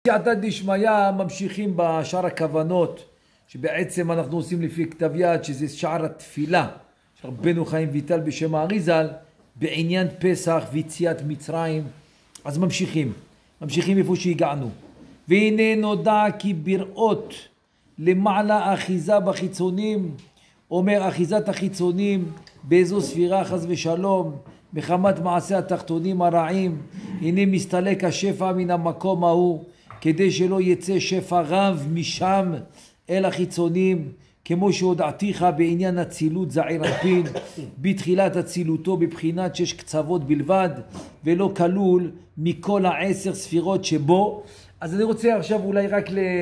סייעתא דשמיא ממשיכים בשאר הכוונות, שבעצם אנחנו עושים לפי כתב יד, שזה שער התפילה, של רבנו חיים ויטל בשם האריזל, בעניין פסח ויציאת מצרים. אז ממשיכים איפה שהגענו. והנה נודע כי בראות למעלה אחיזה בחיצונים, אומר אחיזת החיצונים באיזו ספירה חס ושלום, מחמת מעשה התחתונים הרעים, הנה מסתלק השפע מן המקום ההוא, כדי שלא יצא שפע רב משם אל החיצונים, כמו שהודעתיך בעניין הצילות זעיר אנפין, בתחילת הצילותו בבחינת 6 קצוות בלבד, ולא כלול מכל 10 ספירות שבו. אז אני רוצה עכשיו אולי רק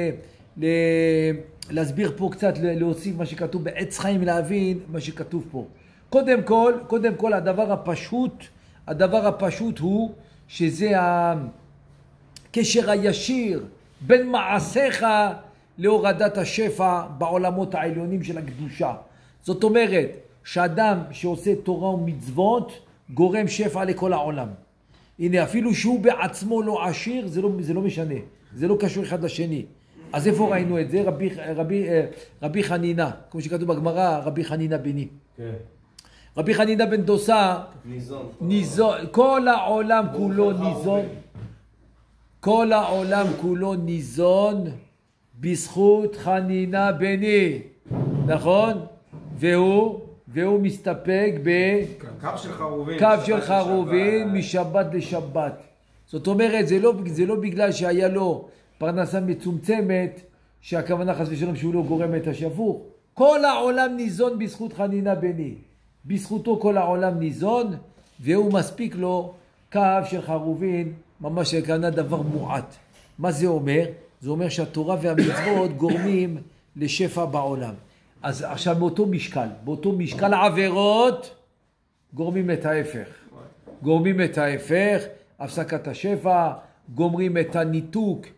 להסביר פה קצת, להוסיף מה שכתוב בעץ חיים, להבין מה שכתוב פה. קודם כל הדבר הפשוט הוא שזה הקשר הישיר בין מעשיך להורדת השפע בעולמות העליונים של הקדושה. זאת אומרת שאדם שעושה תורה ומצוות גורם שפע לכל העולם. הנה, אפילו שהוא בעצמו לא עשיר, זה לא משנה, זה לא קשור אחד לשני. אז איפה ראינו את זה? רבי חנינה, כמו שכתוב בגמרא, רבי חנינה בני. כן. רבי חנינה בן דוסה, ניזון, כל העולם כולו ניזון בזכות חנינה בני, נכון? והוא מסתפק בקו של חרובין משבת לשבת. זאת אומרת, זה לא בגלל שהיה לו פרנסה מצומצמת, שהכוונה חס ושלום שהוא לא גורם את השפוך. כל העולם ניזון בזכות חנינה בני. בזכותו כל העולם ניזון, והוא מספיק לו קו של חרובין, ממש כנראה דבר מועט. מה זה אומר? זה אומר שהתורה והמצוות גורמים לשפע בעולם. אז עכשיו באותו משקל העבירות גורמים את ההפך, הפסקת השפע, גומרים את הניתוק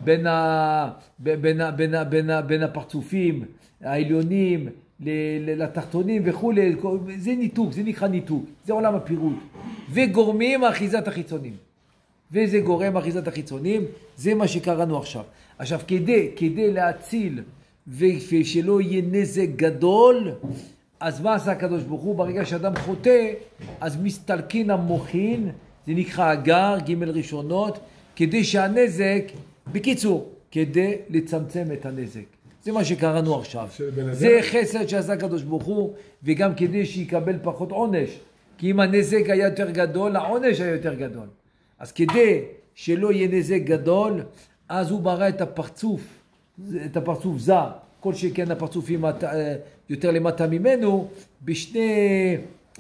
בין הפרצופים העליונים לתחתונים וכו'. זה ניתוק, זה נקרא ניתוק, זה עולם הפירוט. וגורמים אחיזת החיצונים. וזה גורם אחיזת החיצונים, זה מה שקראנו עכשיו. עכשיו, כדי להציל ושלא יהיה נזק גדול, אז מה עשה הקדוש ברוך הוא? ברגע שאדם חוטא, אז מסתלקין המוחין, זה נקרא אגר, ג' ראשונות, כדי שהנזק, בקיצור, כדי לצמצם את הנזק. זה מה שקראנו עכשיו. זה חסד שעשה הקדוש ברוך הוא, וגם כדי שיקבל פחות עונש. כי אם הנזק היה יותר גדול, העונש היה יותר גדול. אז כדי שלא יהיה נזק גדול, אז הוא ברא את הפרצוף זה, כל שכן הפרצופים יותר למטה ממנו, בשני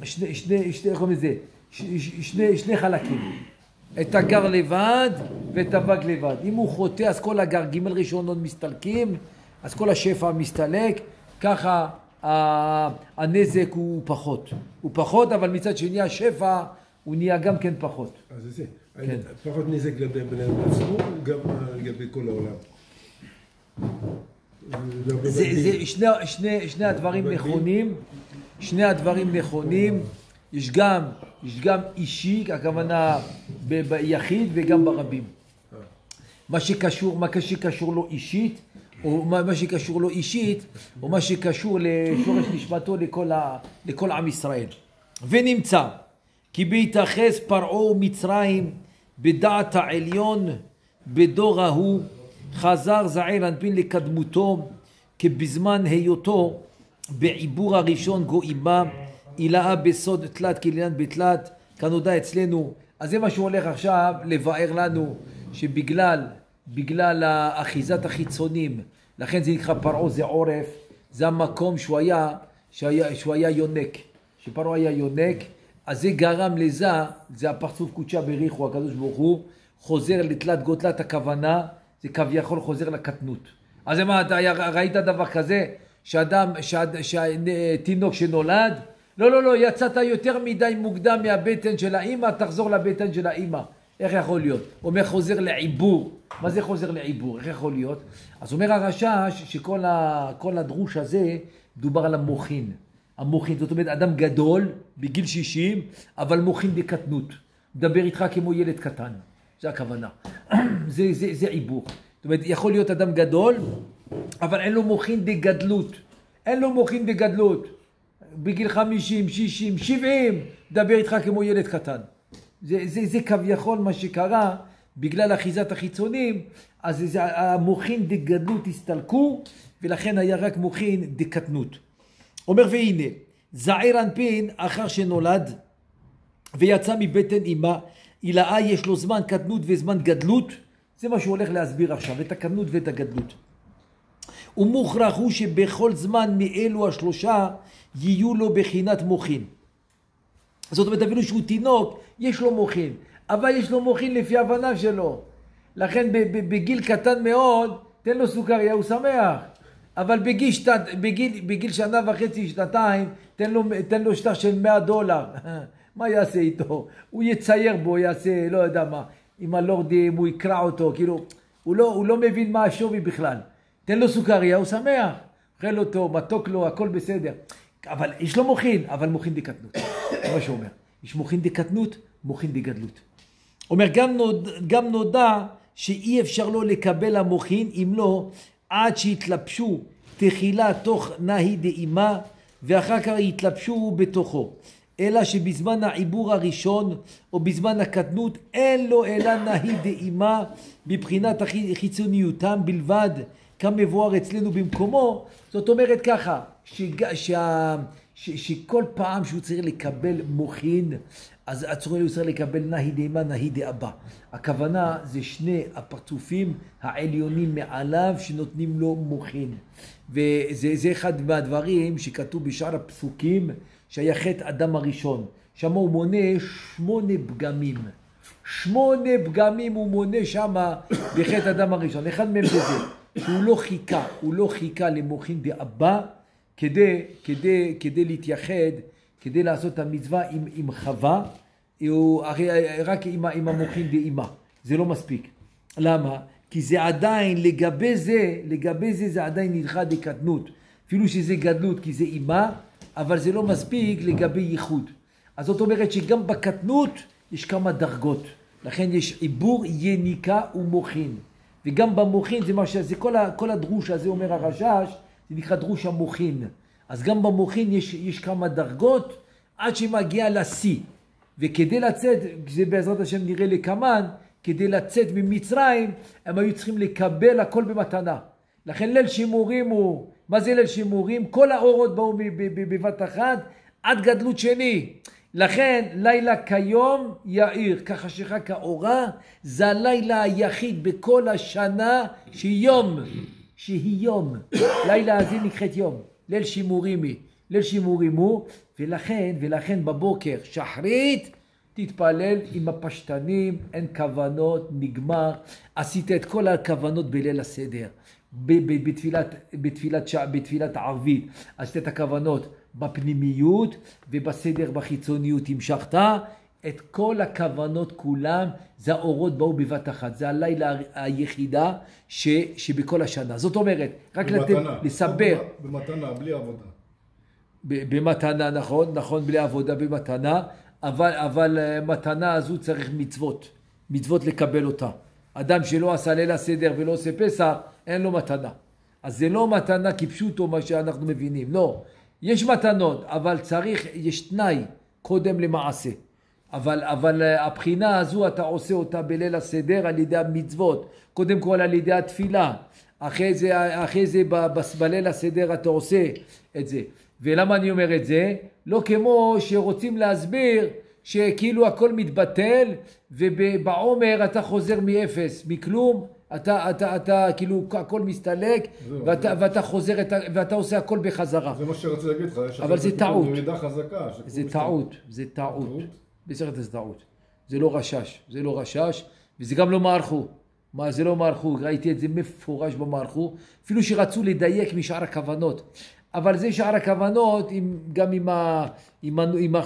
חלקים. את הגר לבד ואת הוג לבד. אם הוא חוטא, אז כל הגר ג' ראשונות מסתלקים, אז כל השפע מסתלק, ככה הנזק הוא פחות, אבל מצד שני השפע הוא נהיה גם כן פחות. אז זה, פחות נזק לבן אדם עצמו, גם לגבי כל העולם. שני הדברים נכונים, יש גם אישי, הכוונה ביחיד וגם ברבים. מה שקשור לו אישית, או מה שקשור לו אישית, או מה שקשור לשורש נשמתו לכל עם ישראל. ונמצא כי בהתייחס פרעה ומצרים בדעת העליון בדור ההוא, חזר זעיר אנפין לקדמותו, כבזמן היותו בעיבור הראשון גוימה, אילאה בסוד תלת כעניין בתלת, כנודע אצלנו. אז זה מה שהוא הולך עכשיו לבאר לנו, שבגלל האחיזת החיצונים, לכן זה נקרא פרעה, זה עורף, זה המקום שהוא היה יונק, שפרעה היה יונק, אז זה גרם לזה, זה הפרצוף קודשה בריחו, הקדוש ברוך הוא, חוזר לתלת גותלת הכוונה, זה כביכול חוזר לקטנות. אז מה, אתה ראית דבר כזה, תינוק שנולד, לא, יצאת יותר מדי מוקדם מהבטן של האמא, תחזור לבטן של האמא. איך יכול להיות? אומר חוזר לעיבור. מה זה חוזר לעיבור? איך יכול להיות? אז אומר הרש"ש שכל הדרוש הזה דובר על המוחין. המוחין, זאת אומרת אדם גדול בגיל 60, אבל מוחין בקטנות. מדבר איתך כמו ילד קטן. זה הכוונה. זה עיבור. זאת אומרת, יכול להיות אדם גדול, אבל אין לו מוחין דגדלות. אין לו מוחין דגדלות. בגיל 50, 60, 70, דבר איתך כמו ילד קטן. זה כביכול מה שקרה, בגלל אחיזת החיצונים, אז המוחין דגדלות הסתלקו, ולכן היה רק מוחין דקטנות. אומר והנה, זעיר אנפין אחר שנולד, ויצא מבטן אמא, אילאה יש לו זמן קטנות וזמן גדלות, זה מה שהוא הולך להסביר עכשיו, את הקטנות ואת הגדלות. ומוכרח הוא שבכל זמן מאלו השלושה יהיו לו בחינת מוחין. זאת אומרת, אפילו שהוא תינוק, יש לו מוחין, אבל יש לו מוחין לפי הבנה שלו. לכן בגיל קטן מאוד, תן לו סוכריה, הוא שמח. אבל בגיל שנה וחצי, שנתיים, תן לו שטח של $100. מה יעשה איתו? הוא יצייר בו, יעשה, לא יודע מה, עם הלורדים, הוא יקרא אותו, כאילו, הוא לא מבין מה השווי בכלל. תן לו סוכריה, הוא שמח. אוכל אותו, מתוק לו, הכל בסדר. אבל יש לו מוחין, אבל מוחין דקטנות. זה מה שהוא אומר. יש מוחין דקטנות, מוחין דגדלות. אומר, גם נודע שאי אפשר לו לקבל המוחין, אם לא, עד שהתלבשו תחילה תוך נהי דאימה, ואחר כך התלבשו בתוכו. אלא שבזמן העיבור הראשון, או בזמן הקטנות, אין לו אלא נהי דאימה, בבחינת חיצוניותם בלבד, כמבואר אצלנו במקומו. זאת אומרת ככה, שכל פעם שהוא צריך לקבל מוחין, אז הוא צריך לקבל נהי דאימה, נהי דאבא. הכוונה זה שני הפרצופים העליונים מעליו שנותנים לו מוחין. וזה אחד מהדברים שכתוב בשאר הפסוקים, שהיה חטא אדם הראשון. שם הוא מונה 8 פגמים. 8 פגמים הוא מונה שם בחטא אדם הראשון. אחד מהם זה שהוא לא חיכה למוחין דאבא, כדי להתייחד, כדי לעשות את המצווה עם חווה, רק עם המוחין דאימה. זה לא מספיק. למה? כי זה עדיין, לגבי זה עדיין נדחה דקטנות. אפילו שזה גדלות, כי זה אימה, אבל זה לא מספיק לגבי ייחוד. אז זאת אומרת שגם בקטנות יש כמה דרגות. לכן יש עיבור, יניקה ומוחין. וגם במוחין, זה כל הדרוש הזה אומר הרשש, זה נקרא דרוש המוחין. אז גם במוחין יש כמה דרגות, עד שמגיע לשיא. וכדי לצאת, זה בעזרת השם נראה לכמן, כדי לצאת ממצרים, הם היו צריכים לקבל הכל במתנה. לכן ליל שימורים הוא, מה זה ליל שימורים? כל האורות באו בבת אחת, עד גדלות שני. לכן לילה כיום יאיר, כחשיכה כאורה, זה הלילה היחיד בכל השנה שהיא יום. לילה הזה נקראת יום. ליל שימורים הוא, ולכן בבוקר שחרית, תתפלל עם הפשטנים, אין כוונות, נגמר. עשית את כל הכוונות בליל הסדר. בתפילת הערבית, עשית את הכוונות בפנימיות ובסדר בחיצוניות. המשכת את כל הכוונות כולם, זה האורות באו בבת אחת. זה הלילה היחידה שבכל השנה. זאת אומרת, רק לסבר. במתנה, בלי עבודה. במתנה, נכון, בלי עבודה במתנה, אבל מתנה הזו צריך מצוות לקבל אותה. אדם שלא עשה ליל הסדר ולא עושה פסח, אין לו מתנה. אז זה לא מתנה כפשוטו מה שאנחנו מבינים, לא. יש מתנות, אבל יש תנאי קודם למעשה. אבל הבחינה הזו אתה עושה אותה בליל הסדר על ידי המצוות. קודם כל על ידי התפילה. אחרי זה בליל הסדר אתה עושה את זה. ולמה אני אומר את זה? לא כמו שרוצים להסביר שכאילו הכל מתבטל, ובעומר אתה חוזר מאפס, מכלום, אתה כאילו הכל מסתלק, ואתה חוזר, ואתה עושה הכל בחזרה. זה מה שרציתי להגיד לך, אבל זה טעות. ירידה חזקה. זה טעות. בסרט זה טעות. זה לא רשש, וזה גם לא מערכו. זה לא מערכו, ראיתי את זה מפורש במערכו, אפילו שרצו לדייק משאר הכוונות. אבל זה שאר הכוונות, גם עם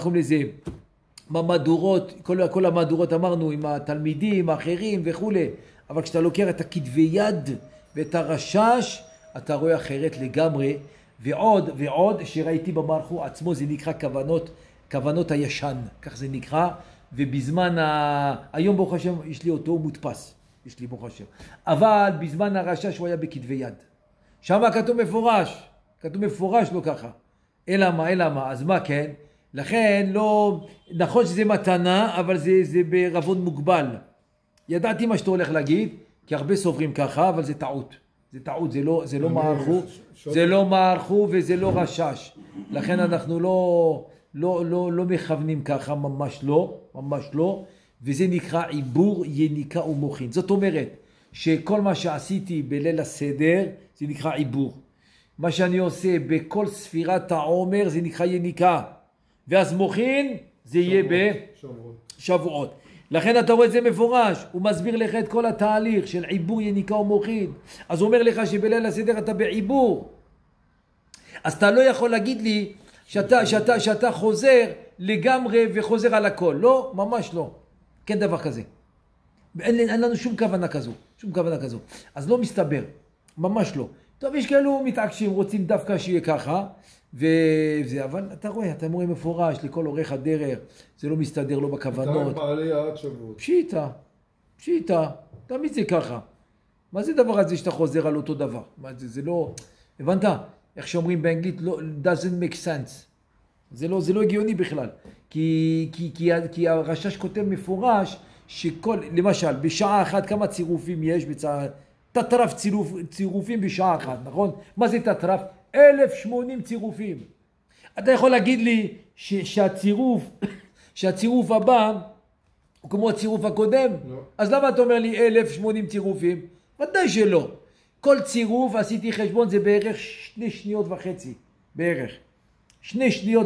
המהדורות, כל המהדורות אמרנו, עם התלמידים האחרים וכו'. אבל כשאתה לוקח את הכתבי יד ואת הרשש, אתה רואה אחרת לגמרי. ועוד שראיתי במערכו עצמו, זה נקרא כוונות הישן, כך זה נקרא. ובזמן, היום ברוך השם יש לי אותו מודפס. יש לי ברוך השם. אבל בזמן הרשש הוא היה בכתבי יד. שם כתוב מפורש לא ככה. אלא מה? אז מה כן? לכן לא, נכון שזה מתנה, אבל זה בערבון מוגבל. ידעתי מה שאתה הולך להגיד, כי הרבה סוברים ככה, אבל זה טעות. זה לא מערכו וזה לא רשש. לכן אנחנו לא מכוונים ככה, ממש לא. וזה נקרא עיבור, יניקה ומוחין. זאת אומרת, שכל מה שעשיתי בליל הסדר, זה נקרא עיבור. מה שאני עושה בכל ספירת העומר, זה נקרא יניקה. ואז מוחין, זה יהיה בשבועות. לכן אתה רואה את זה מפורש, הוא מסביר לך את כל התהליך של עיבור, יניקה ומוחין. אז הוא אומר לך שבליל הסדר אתה בעיבור. אז אתה לא יכול להגיד לי שאתה חוזר לגמרי וחוזר על הכל. לא, ממש לא. כן דבר כזה. אין לנו שום כוונה כזו. אז לא מסתבר, ממש לא. טוב, יש כאלו מתעקשים, רוצים דווקא שיהיה ככה, וזה, אבל אתה רואה מפורש לכל אורך הדרך, זה לא מסתדר, לא בכוונות. אתה בעלייה עד שבועות. פשיטה, תמיד זה ככה. מה זה דבר הזה שאתה חוזר על אותו דבר? זה לא, הבנת? איך שאומרים באנגלית, doesn't make sense. זה לא הגיוני בכלל. כי הרשש כותב מפורש, למשל, בשעה אחת כמה צירופים יש תטרף צירופים בשעה אחת, נכון? מה זה תטרף? 1080 צירופים. אתה יכול להגיד לי שהצירוף הבא הוא כמו הצירוף הקודם? לא. אז למה אתה אומר לי 1080 צירופים? ודאי שלא. כל צירוף, עשיתי חשבון, זה בערך 2.5 שניות. בערך. 2.5 שניות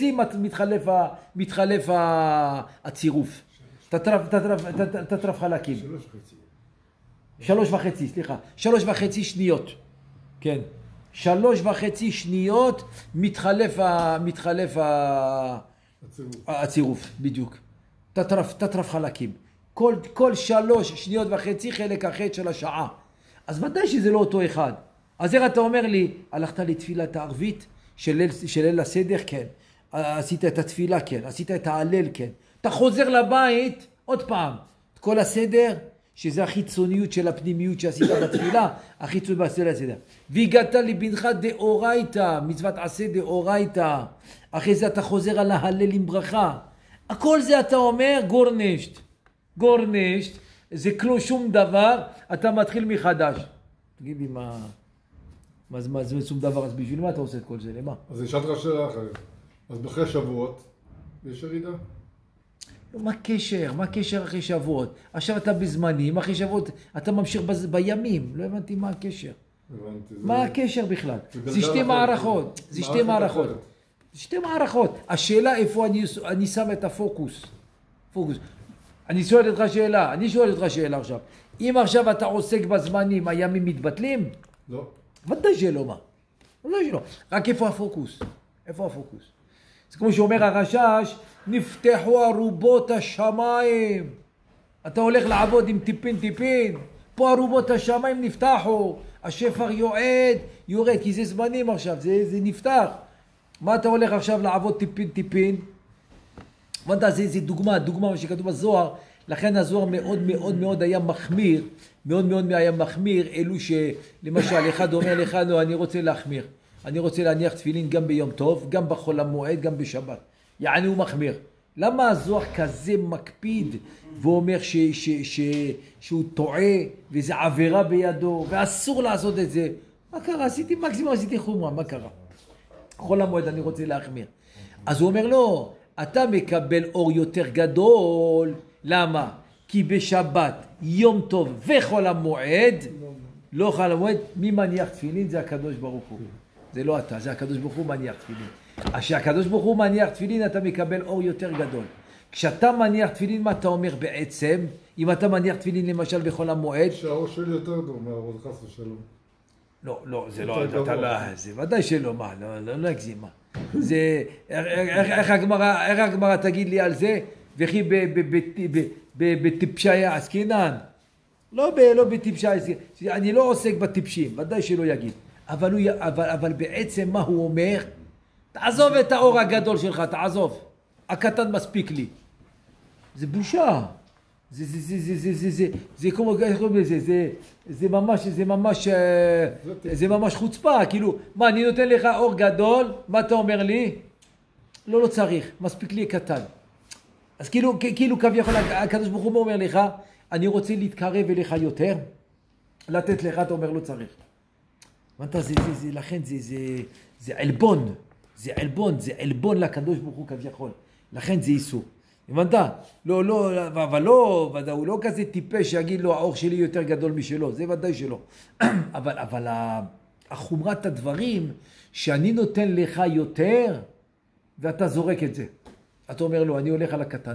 מתחלף הצירוף. תטרף חלקים. 3.5 שניות. כן. 3.5 שניות מתחלף הצירוף, בדיוק. תטרף חלקים. כל 3.5 שניות חלק אחת של השעה. אז ודאי שזה לא אותו אחד. אז איך אתה אומר לי, הלכת לתפילת הערבית של ליל הסדר? כן. עשית את התפילה? כן. עשית את ההלל? כן. אתה חוזר לבית עוד פעם. כל הסדר, שזה החיצוניות של הפנימיות שעשית בתפילה, החיצוניות בסדר. והגעת לבנך דאורייתא, מצוות עשה דאורייתא. אחרי זה אתה חוזר על ההלל עם ברכה. הכל זה אתה אומר גורנשט, זה כלום שום דבר, אתה מתחיל מחדש. תגיד לי מה זה שום דבר, אז בשביל מה אתה עושה את כל זה? למה? אז נשאלת לך שאלה אחרת. אז אחרי שבועות, יש ירידה? מה הקשר אחרי שבועות? עכשיו אתה בזמנים, אחרי שבועות אתה ממשיך בימים. לא הבנתי מה הקשר. מה הקשר בכלל? זה שתי מערכות. השאלה איפה אני שם את הפוקוס. אני שואל אותך שאלה עכשיו. אם עכשיו אתה עוסק בזמנים, הימים מתבטלים? לא. ודאי שלא. רק איפה הפוקוס? זה כמו שאומר הרשש, נפתחו ארובות השמיים. אתה הולך לעבוד עם טיפין. פה ארובות השמיים נפתחו. השפר יורד, כי זה זמנים עכשיו, זה נפתח. מה אתה הולך עכשיו לעבוד טיפין? זה דוגמה מה שכתוב בזוהר. לכן הזוהר מאוד היה מחמיר, אלו שלמשל אחד אומר לך, לא, אני רוצה להחמיר. אני רוצה להניח תפילין גם ביום טוב, גם בחול המועד, גם בשבת. יעני הוא מחמיר. למה הזוהר כזה מקפיד ואומר שהוא טועה וזה עבירה בידו ואסור לעשות את זה? מה קרה? מקסימום עשיתי חומרה, מה קרה? חול המועד אני רוצה להחמיר. אז הוא אומר לא, אתה מקבל אור יותר גדול. למה? כי בשבת, יום טוב וחול המועד, לא חול המועד, מי מניח תפילין? זה הקדוש ברוך הוא. זה לא אתה, זה הקדוש ברוך הוא מניח תפילין. כשהקדוש ברוך הוא מניח תפילין, אתה מקבל אור יותר גדול. כשאתה מניח תפילין, מה אתה אומר בעצם? אם אתה מניח תפילין למשל בחול המועד? שהאור שלי יותר טוב מהאור, חס ושלום. לא, זה לא, זה ודאי שלא, מה, לא נגזים, מה. זה, איך הגמרא תגיד לי על זה? וכי בטיפשיה עסקינן? לא בטיפשיה עסקינן. אני לא עוסק בטיפשים, ודאי שלא יגיד. אבל בעצם מה הוא אומר? תעזוב את האור הגדול שלך, תעזוב. הקטן מספיק לי. זה בושה. זה כמו, איך קוראים לזה, זה ממש חוצפה, כאילו, מה, אני נותן לך אור גדול, מה אתה אומר לי? לא צריך, מספיק לי קטן. אז כאילו כביכול, הקדוש ברוך הוא אומר לך, אני רוצה להתקרב אליך יותר, לתת לך, אתה אומר, לא צריך. לכן זה עלבון, זה עלבון לקדוש ברוך הוא כביכול, לכן זה איסור. הבנת? אבל הוא לא כזה טיפש שיגיד לו, האור שלי יותר גדול משלו, זה ודאי שלא. אבל החומרת הדברים, שאני נותן לך יותר, ואתה זורק את זה. אתה אומר לו, אני הולך על הקטן.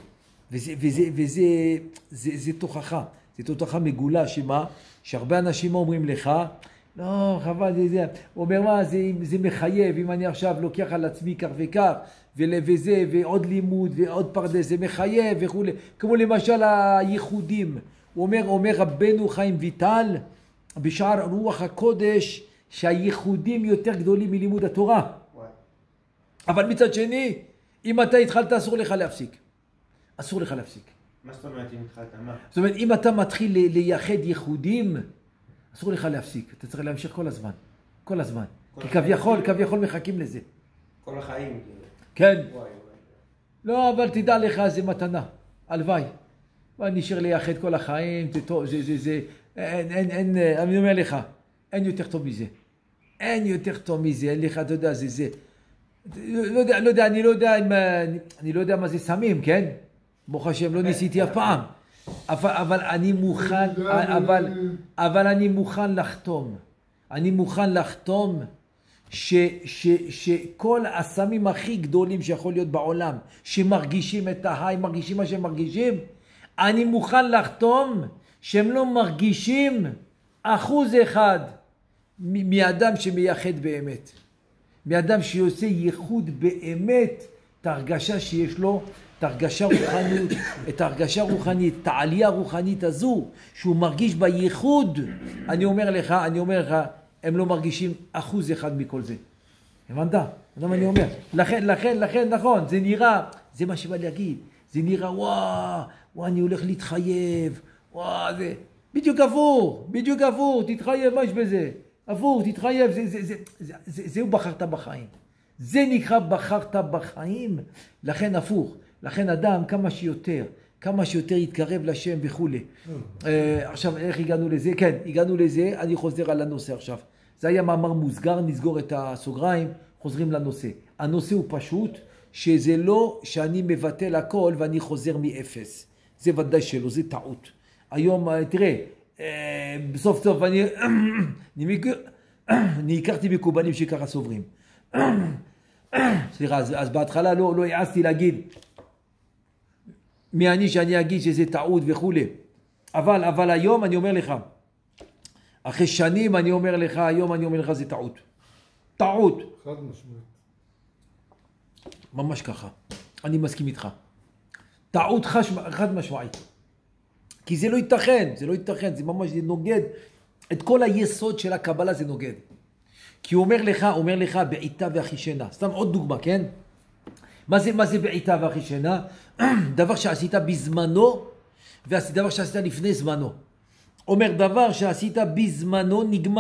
וזה תוכחה. זה תוכחה מגולה שמה? שהרבה אנשים אומרים לך, לא, חבל, הוא אומר, מה, זה מחייב, אם אני עכשיו לוקח על עצמי כך וכך, וזה, ועוד לימוד, ועוד פרדס, זה מחייב וכו'. כמו למשל הייחודים. הוא אומר רבנו חיים ויטל, בשער רוח הקודש, שהייחודים יותר גדולים מלימוד התורה. אבל מצד שני, אם אתה התחלת, אסור לך להפסיק. אסור לך להפסיק. מה זאת אומרת אם התחלת? מה? זאת אומרת, אם אתה מתחיל לייחד ייחודים, אסור לך להפסיק. אתה צריך להמשיך כל הזמן. כל הזמן. כי כביכול מחכים לזה. כל החיים. כן. לא, אבל תדע לך, זה מתנה. הלוואי. נשאר לייחד כל החיים, אני אומר לך, אין יותר טוב מזה. אין יותר טוב מזה, אין לך, אתה יודע, זה. אני לא יודע מה זה סמים, כן? ברוך השם, לא ניסיתי אף פעם. אבל אני מוכן לחתום. אני מוכן לחתום שכל הסמים הכי גדולים שיכול להיות בעולם, שמרגישים את ההיי, מרגישים מה שהם מרגישים, אני מוכן לחתום שהם לא מרגישים 1% מאדם שמייחד באמת. מאדם שעושה ייחוד באמת, את ההרגשה שיש לו, את ההרגשה רוחנית, את העלייה הרוחנית הזו, שהוא מרגיש בייחוד. אני אומר לך, הם לא מרגישים 1% מכל זה. הבנת? מה אני אומר? לכן, נכון, זה נראה, זה מה שבא להגיד, זה נראה, וואו, אני הולך להתחייב, וואו, זה בדיוק עבור, תתחייב, מה יש בזה? עבור, תתחייב, זהו בחרת בחיים. זה נקרא בחרת בחיים, לכן הפוך. לכן אדם כמה שיותר יתקרב לשם וכו'. עכשיו, איך הגענו לזה? כן, הגענו לזה, אני חוזר על הנושא עכשיו. זה היה מאמר מוסגר, נסגור את הסוגריים, חוזרים לנושא. הנושא הוא פשוט, שזה לא שאני מבטל הכל ואני חוזר מאפס. זה ודאי שלא, זה טעות. היום, תראה, בסוף סוף אני הכרתי מקובלים שככה סוברים. סליחה, אז בהתחלה לא העזתי להגיד מי אני שאני אגיד שזה טעות וכו'. אבל היום אני אומר לך, אחרי שנים אני אומר לך, היום אני אומר לך זה טעות. טעות. חד משמעית. ממש ככה. אני מסכים איתך. טעות חד משמעית. כי זה לא ייתכן, זה ממש נוגד. את כל היסוד של הקבלה זה נוגד. כי הוא אומר לך בעיטה ואחישנה. סתם עוד דוגמה, כן? מה זה בעיטה ואחישנה? דבר שעשית בזמנו, ודבר שעשית לפני זמנו. אומר דבר שעשית בזמנו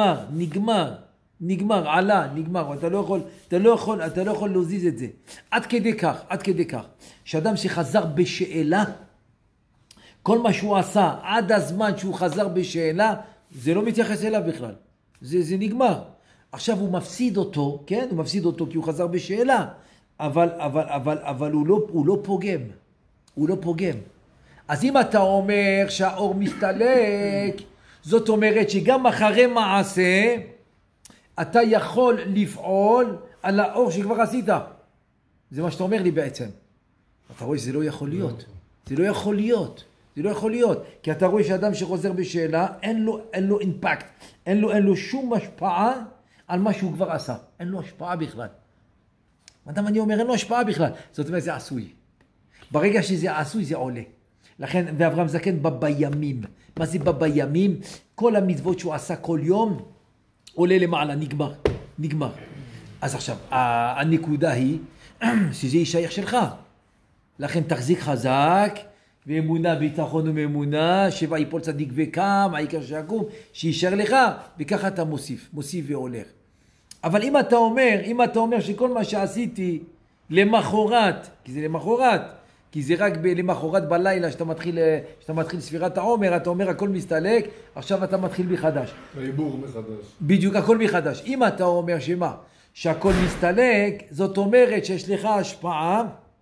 נגמר, עלה, נגמר. אתה לא יכול להזיז את זה. עד כדי כך. שאדם שחזר בשאלה, כל מה שהוא עשה עד הזמן שהוא חזר בשאלה, זה לא מתייחס אליו בכלל. זה נגמר. עכשיו הוא מפסיד אותו, כן? הוא מפסיד אותו כי הוא חזר בשאלה. אבל הוא לא פוגם. הוא לא פוגם. אז אם אתה אומר שהאור מסתלק, זאת אומרת שגם אחרי מעשה, אתה יכול לפעול על האור שכבר עשית. זה מה שאתה אומר לי בעצם. אתה רואה שזה לא יכול להיות. זה לא יכול להיות. כי אתה רואה שאדם שחוזר בשאלה, אין לו אימפקט. אין לו שום השפעה על מה שהוא כבר עשה. אין לו השפעה בכלל. אדם אני אומר, אין לו השפעה בכלל. זאת אומרת, זה עשוי. ברגע שזה עשוי, זה עולה. לכן, ואברהם זקן בימים. מה זה בימים? כל המצוות שהוא עשה כל יום, עולה למעלה, נגמר. אז עכשיו, הנקודה היא, שזה יישייך שלך. לכן תחזיק חזק, ואמונה, ביטחון ומאמונה, 7 יפול צדיק וקם, העיקר שיקום, שישאר לך, וככה אתה מוסיף והולך. אבל אם אתה אומר שכל מה שעשיתי למחרת, כי זה למחרת, כי זה רק למחרת בלילה שאתה מתחיל ספירת העומר, אתה אומר הכל מסתלק, עכשיו אתה מתחיל מחדש. העיבור מחדש. בדיוק, הכל מחדש. אם אתה אומר שהכל מסתלק, זאת אומרת שיש לך השפעה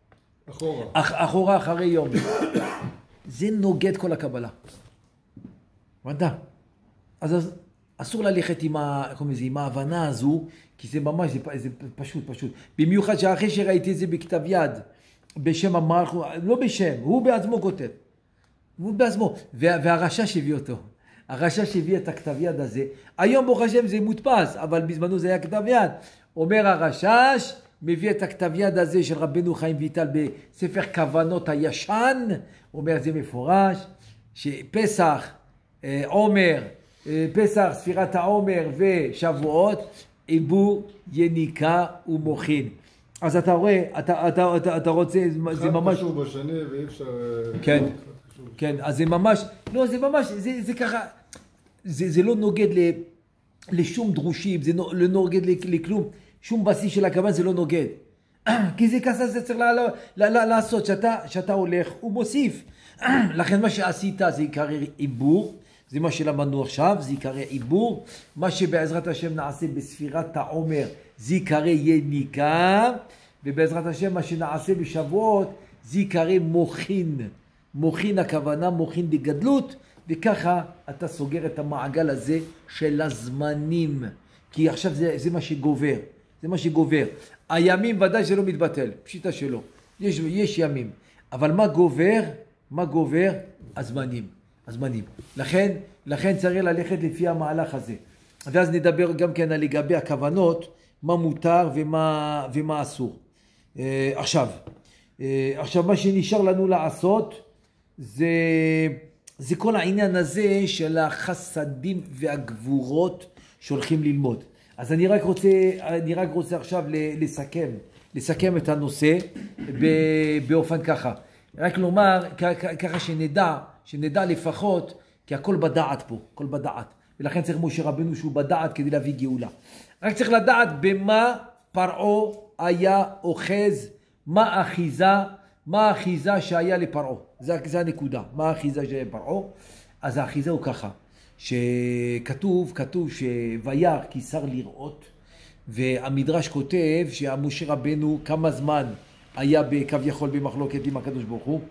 אחורה אחרי יום. זה נוגד כל הקבלה. מדע. אז אסור ללכת עם ההבנה הזו, כי זה ממש, זה פשוט. במיוחד שאחרי שראיתי את זה בכתב יד, בשם המלך, לא בשם, הוא בעצמו כותב. הוא בעצמו. והרשש הביא אותו. הרשש הביא את הכתב יד הזה. היום ברוך השם זה מודפס, אבל בזמנו זה היה כתב יד. אומר הרשש, מביא את הכתב יד הזה של רבנו חיים ויטל בספר כוונות הישן. אומר זה מפורש, שפסח, עומר, פסח, ספירת העומר ושבועות, עיבור, יניקה ומוחין. אז אתה רואה, אתה רוצה, זה ממש... אחד קשור בשני ואי אפשר... כן, אז זה ממש, לא, זה ממש, זה ככה, זה לא נוגד לשום דרושים, זה לא נוגד לכלום, שום בסיס של הכוון זה לא נוגד. כי זה ככה, זה צריך לעשות, שאתה הולך ומוסיף. לכן מה שעשית זה יקרא עיבור, זה מה שלמדנו עכשיו, זה יקרא עיבור. מה שבעזרת השם נעשה בספירת העומר, זה יקרא יניקה. ובעזרת השם מה שנעשה בשבועות, זה יקרא מוחין. מוחין הכוונה, מוחין בגדלות. וככה אתה סוגר את המעגל הזה של הזמנים. כי עכשיו זה מה שגובר. זה מה שגובר. הימים ודאי שלא מתבטל, פשיטה שלא. יש ימים. אבל מה גובר? הזמנים. לכן צריך ללכת לפי המהלך הזה. ואז נדבר גם כן על לגבי הכוונות, מה מותר ומה אסור. עכשיו מה שנשאר לנו לעשות, זה כל העניין הזה של החסדים והגבורות שהולכים ללמוד. אז אני רק רוצה עכשיו לסכם את הנושא באופן ככה. רק לומר, ככה שנדע לפחות, כי הכל בדעת פה, הכל בדעת. ולכן צריך משה רבנו שהוא בדעת כדי להביא גאולה. רק צריך לדעת במה פרעה היה אוחז, מה האחיזה שהיה לפרעה. זה הנקודה, מה האחיזה שהיה לפרעה. אז האחיזה הוא ככה, שכתוב שוירא כי שר לראות, והמדרש כותב שמשה רבנו כמה זמן היה כביכול במחלוקת עם הקדוש ברוך הוא?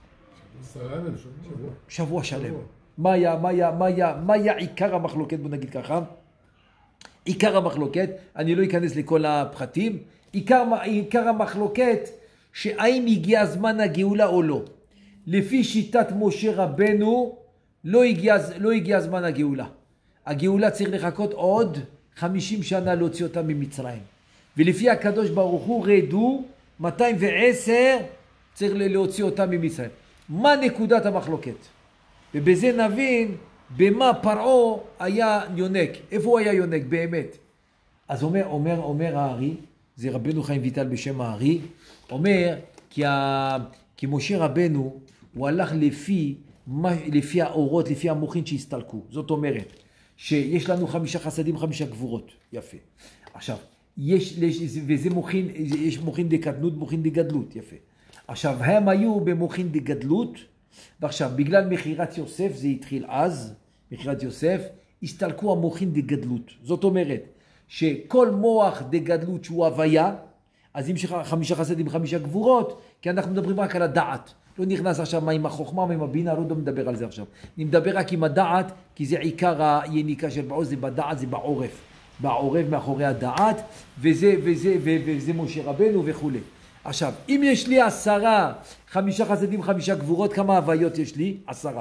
שבוע שלם. מה היה עיקר המחלוקת? בוא נגיד ככה. עיקר המחלוקת, אני לא אכנס לכל הפרטים, עיקר המחלוקת שהאם הגיע זמן הגאולה או לא. לפי שיטת משה רבנו לא הגיע זמן הגאולה. הגאולה צריך לחכות עוד 50 שנה להוציא אותה ממצרים. ולפי הקדוש ברוך הוא רדו 210 צריך להוציא אותה ממצרים. מה נקודת המחלוקת? ובזה נבין במה פרעה היה יונק. איפה הוא היה יונק באמת? אז אומר הארי, זה רבנו חיים ויטל בשם הארי, אומר כי משה רבנו הוא הלך לפי האורות, לפי המוחין שהסתלקו. זאת אומרת שיש לנו 5 חסדים, 5 גבורות. יפה. עכשיו, וזה מוחין, יש מוחין דקטנות, מוחין דגדלות. יפה. עכשיו, הם היו במוחין דגדלות, ועכשיו, בגלל מכירת יוסף, זה התחיל אז, מכירת יוסף, הסתלקו המוחין דגדלות. זאת אומרת, שכל מוח דגדלות שהוא הוויה, אז אם יש 5 חסדים, 5 גבורות, כי אנחנו מדברים רק על הדעת. לא נכנס עכשיו מה עם החוכמה, מה עם הבינה, לא מדבר על זה עכשיו. אני מדבר רק עם הדעת, כי זה עיקר היניקה של בעוז, זה בדעת, זה בעורף. בעורף מאחורי הדעת, וזה משה רבנו וכו'. עכשיו, אם יש לי 5 חסדים, 5 גבורות, כמה הוויות יש לי? 10.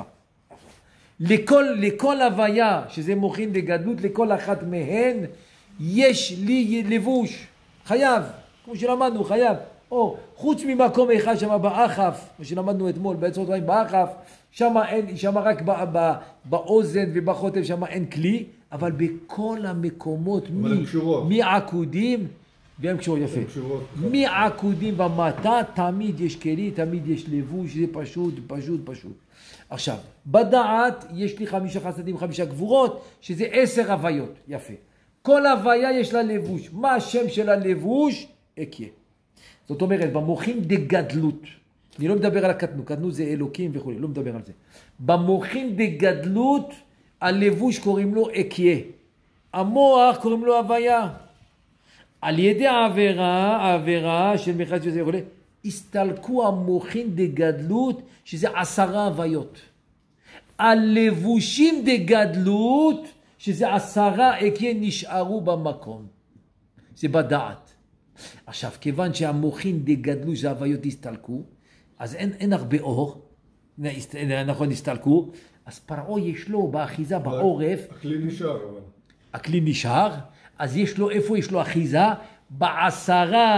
לכל הוויה, שזה מוחין וגדלות, לכל אחת מהן, יש לי לבוש. חייב, כמו שלמדנו, חייב. או, חוץ ממקום אחד שם באחף, מה שלמדנו אתמול, בעצות רעים באחף, שם רק באוזן ובחוטב, שם אין כלי, אבל בכל המקומות, מעקודים, והן קשורות, יפה. קשורות. מעקודים ומטה תמיד יש כלי, תמיד יש לבוש, זה פשוט, פשוט, פשוט. עכשיו, בדעת יש לי 5 חסדים, 5 גבורות, שזה 10 הוויות, יפה. כל הוויה יש לה לבוש. מה השם של הלבוש? אקיה. זאת אומרת, במוחין דגדלות, אני לא מדבר על הקטנות, קטנות זה אלוקים וכו', לא מדבר על זה. במוחין דגדלות, הלבוש קוראים לו אקיה. המוח קוראים לו הוויה. על ידי העבירה של מחץ וזה וכו', הסתלקו המוחין דגדלות, שזה 10 הוויות. הלבושים דגדלות, שזה 10 אקיה נשארו במקום. זה בדעת. עכשיו, כיוון שהמוחין דגדלות, שזה הוויות הסתלקו, אז אין הרבה אור, נכון, הסתלקו, אז פרעה יש לו באחיזה בעורף, הכלי נשאר אבל. הכלי נשאר, אז יש לו, איפה יש לו אחיזה? ב10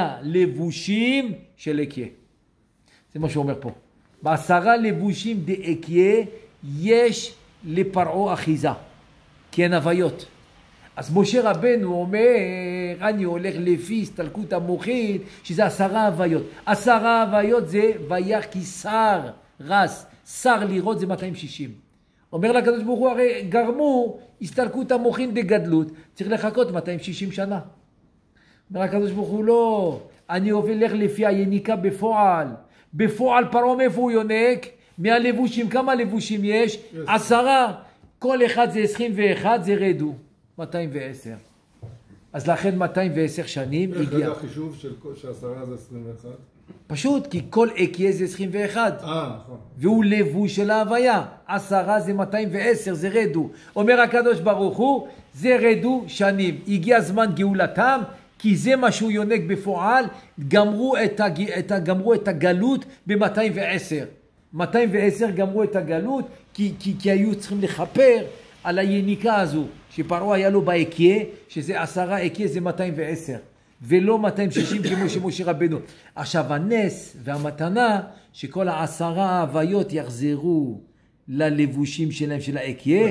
לבושים של אקיה. זה מה שהוא אומר פה. ב10 לבושים דאקיה יש לפרעה אחיזה, כי אין הוויות. אז משה רבנו אומר, אני הולך לפי הסתלקות המוחין, שזה 10 הוויות. 10 הוויות זה ויח כי שר, רס, שר לראות זה 260. אומר לקדוש ברוך הוא, הרי גרמו הסתלקות המוחין דגדלות, צריך לחכות 260 שנה. אומר הקדוש ברוך הוא, לא, אני הולך לפי היניקה בפועל. בפועל פרעה מאיפה הוא יונק? מהלבושים, כמה לבושים יש? 10. כל אחד זה 21, זה רדו. 210. אז לכן 210 שנים הגיע. איך זה החישוב ש10 זה 21? פשוט, כי כל אקיה זה 21. נכון. והוא לבוש של ההוויה. 10 זה 210, זה רדו. אומר הקדוש ברוך הוא, זה רדו שנים. הגיע זמן גאולתם, כי זה מה שהוא יונק בפועל, גמרו את הגלות ב-210. 210 גמרו את הגלות, כי היו צריכים לכפר על היניקה הזו, שפרעה היה לו באקיה, שזה 10 אקיה זה 210, ולא 260 כמו שמשה רבנו. עכשיו הנס והמתנה, שכל 10 ההוויות יחזרו ללבושים שלהם של האקיה,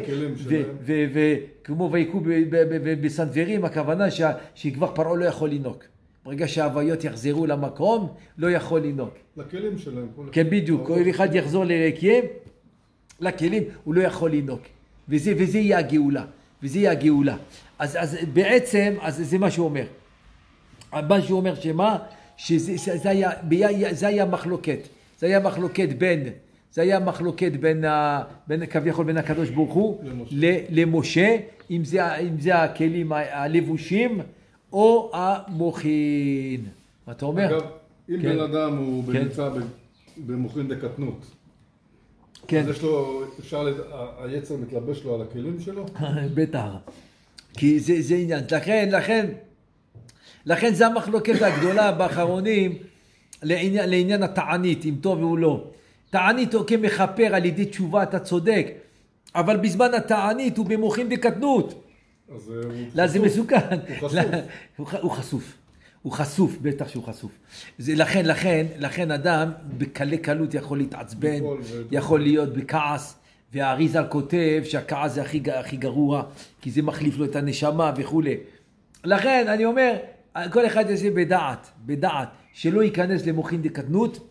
וכמו ויקו בסנדברים, הכוונה שכבר פרעה לא יכול לנוק. ברגע שההוויות יחזרו למקום, לא יכול לנוק. לכלים שלהם. כן, בדיוק, כל אחד יחזור לאקיה, לכלים, הוא לא יכול לנוק. וזה יהיה הגאולה. וזה יהיה הגאולה. אז בעצם, זה מה שהוא אומר. מה שהוא אומר שמה? שזה היה מחלוקת. זה היה מחלוקת בין כביכול בין הקדוש ברוך הוא למשה, אם זה הכלים הלבושים או המוחין. מה אתה אומר? אגב, אם בן אדם הוא נמצא במוחין דקטנות, אז יש לו, היצר מתלבש לו על הכלים שלו? בטח. כי זה עניין. לכן זה המחלוקת הגדולה באחרונים לעניין התענית, אם טוב או לא. תענית הוא כמחפר על ידי תשובה, אתה צודק. אבל בזמן התענית הוא במוחין דקטנות. אז זה מסוכן. הוא חשוף. הוא חשוף, בטח שהוא חשוף. לכן אדם בקלי קלות יכול להתעצבן, יכול להיות בכעס, והאריז"ל כותב שהכעס זה הכי גרוע, כי זה מחליף לו את הנשמה וכו'. לכן אני אומר, כל אחד יעשה בדעת, שלא ייכנס למוחין דקטנות,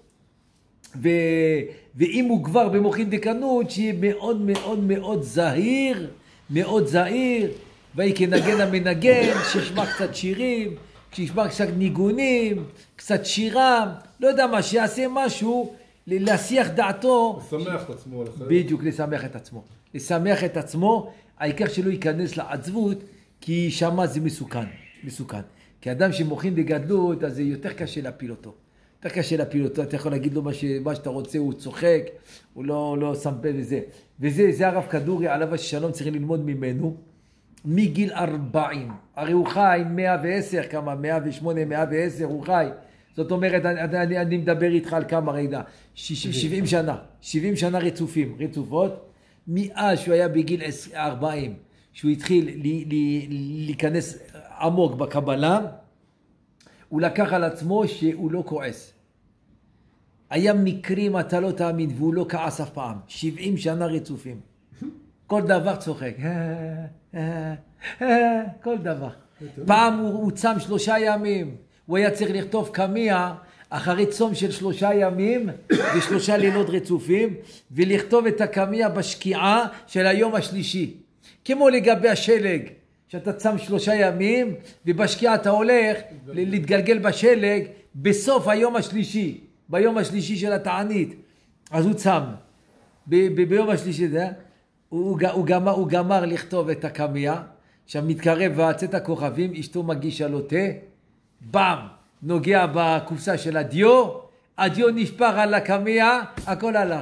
ואם הוא כבר במוחין דקטנות, שיהיה מאוד מאוד מאוד זהיר, ויקנגן המנגן, שישמע קצת שירים, כשישמע קצת ניגונים, קצת שירה, לא יודע מה, שיעשה משהו, להסיח דעתו. לשמח את עצמו. בדיוק, לשמח את עצמו, העיקר שלא ייכנס לעצבות, כי שמה זה מסוכן. כי אדם שמוחין דגדלות, אז זה יותר קשה להפיל אותו. אתה יכול להגיד לו מה שאתה רוצה, הוא צוחק, הוא לא שם פה וזה. וזה הרב כדורי, עליו השלום, צריכים ללמוד ממנו. מגיל 40, הרי הוא חי 110, כמה? 108, 110, הוא חי. זאת אומרת, אני מדבר איתך על כמה רגע, 70 שנה רצופות, מאז שהוא היה בגיל 40, שהוא התחיל להיכנס עמוק בקבלה, הוא לקח על עצמו שהוא לא כועס. היה מקרים, אתה לא תאמין, והוא לא כעס אף פעם, 70 שנה רצופים. כל דבר צוחק. כל דבר. פעם הוא צם 3 ימים, הוא היה צריך לכתוב קמיע אחרי צום של 3 ימים ו3 לילות רצופים, ולכתוב את הקמיע בשקיעה של היום השלישי. כמו לגבי השלג, שאתה צם 3 ימים ובשקיעה אתה הולך להתגלגל בשלג בסוף היום השלישי, ביום השלישי של התענית. אז הוא צם. ביום השלישי זה, הוא גמר לכתוב את הקמיע, שם מתקרב צאת הכוכבים, אשתו מגישה לו תה, בם, נוגע בקופסה של הדיו נשפך על הקמיע, הכל הלך.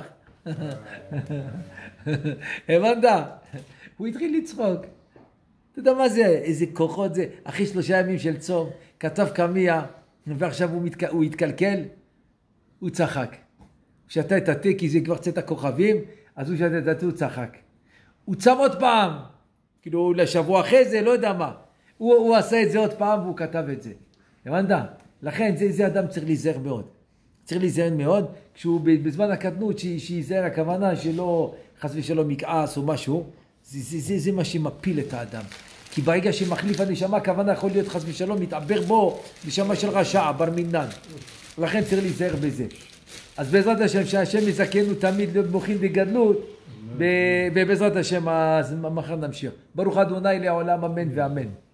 הבנת? הוא התחיל לצחוק. אתה יודע מה זה? איזה כוחות זה? אחרי 3 ימים של צום, כתב קמיע, ועכשיו הוא התקלקל, הוא צחק. הוא שתה את התה, כי זה כבר צאת הכוכבים, אז הוא שתה את התה, הוא צחק. הוא צם עוד פעם, כאילו לשבוע אחרי זה, לא יודע מה. הוא עשה את זה עוד פעם, והוא כתב את זה. הבנת? לכן זה אדם צריך להיזהר מאוד. צריך להיזהר מאוד, כשהוא בזמן הקטנות, שיזהר הכוונה שלא חס ושלום מכעס או משהו, זה מה שמפיל את האדם. כי ברגע שמחליף הנשמה, הכוונה יכול להיות חס ושלום, מתעבר בו נשמה של רשע, בר מינן. לכן צריך להיזהר בזה. אז בעזרת השם, שהשם יזכנו תמיד להיות מוחין בגדלות, ובעזרת השם, אז מחר נמשיך. ברוך ה' לעולם, אמן ואמן.